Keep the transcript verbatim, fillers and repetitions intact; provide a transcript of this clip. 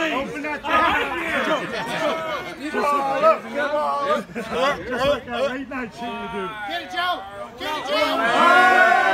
Open that door. Ball up, get ball up. Just like that late night shit you do. Get it, Joe. Get it, Joe.